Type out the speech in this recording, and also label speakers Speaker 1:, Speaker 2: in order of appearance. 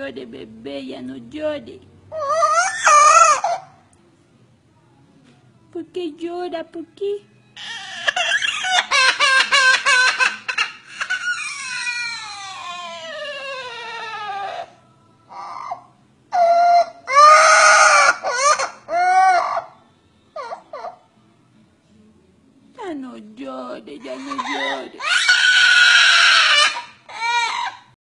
Speaker 1: llore, bebé, ya no llore. ¿Por qué llora? ¿Por qué? Ya no llore, ya no llore.